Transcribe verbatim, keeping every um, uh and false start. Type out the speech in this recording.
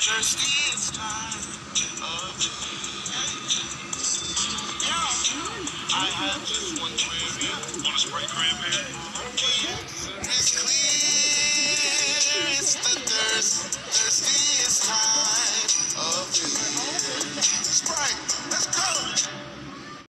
Thirstiest time of the yeah. I have just one query. Want a Sprite Cranberry? Yeah.